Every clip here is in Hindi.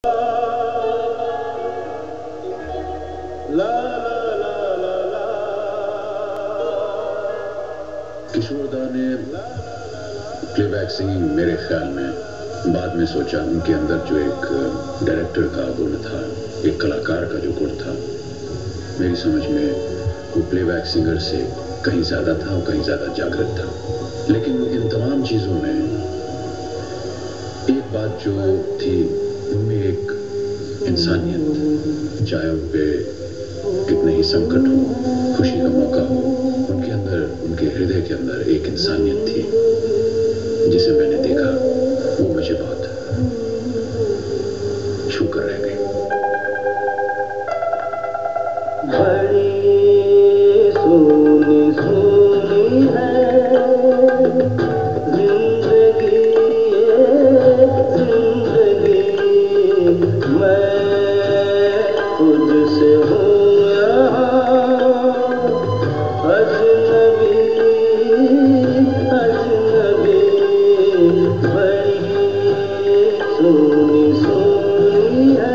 किशोरदा ने प्लेबैक सिंगिंग मेरे ख्याल में बाद में सोचा उनके अंदर जो एक डायरेक्टर का गुण था, एक कलाकार का जो गुण था, मेरी समझ में वो प्लेबैक सिंगर से कहीं ज़्यादा था और कहीं ज़्यादा जागृत था। लेकिन इन तमाम चीज़ों में एक बात जो थी, उनमें एक इंसानियत, चाहे उन पे कितने ही संकट हो, खुशी का मौका हो, उनके अंदर, उनके हृदय के अंदर एक इंसानियत थी जिसे मैंने देखा, वो मुझे बहुत छू कर रह गई। बड़ी सोनी सोनी है जिंदगी, जिंदगी मैं खुद से हूँ यहाँ अजनबी, अजनबी बड़ी सोनी सोनी है।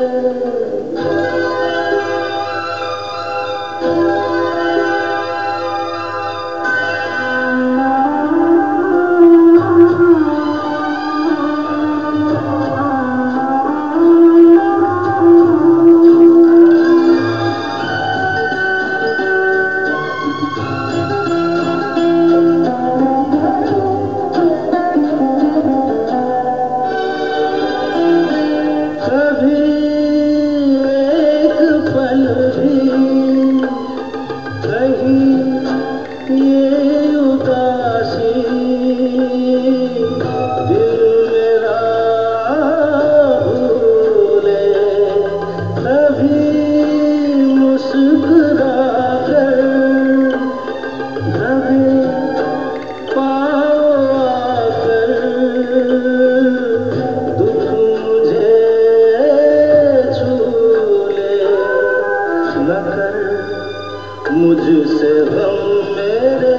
मुझसे गम मेरे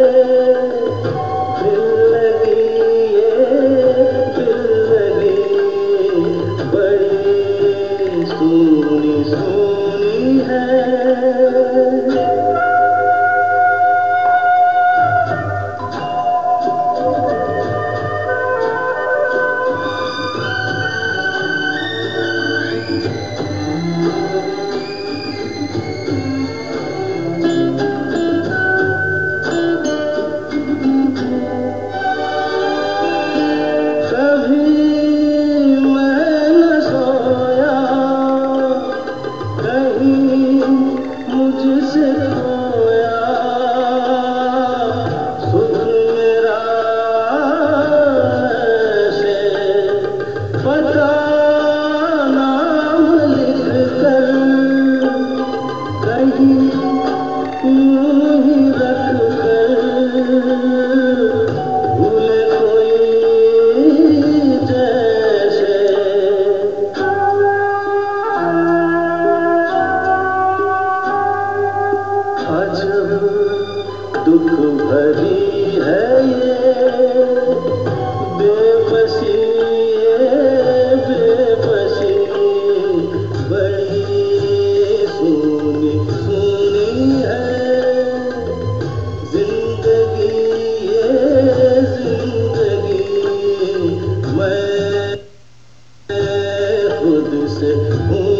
दिल लगी, ये दिल लगी बड़ी सोनी सोनी है। दुख भरी है ये बेबसी, ये बेबसी बड़ी सोनी सोनी है जिंदगी, ये जिंदगी मैं खुद से हूँ।